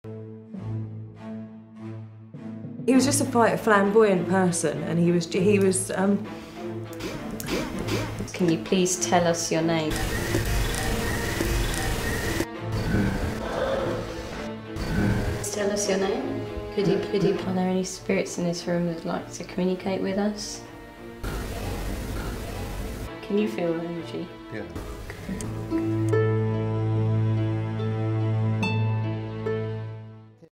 He was just quite a flamboyant person, and he was. Can you please tell us your name? Tell us your name. Could you? Are there any spirits in this room that'd like to communicate with us? Can you feel energy? Yeah.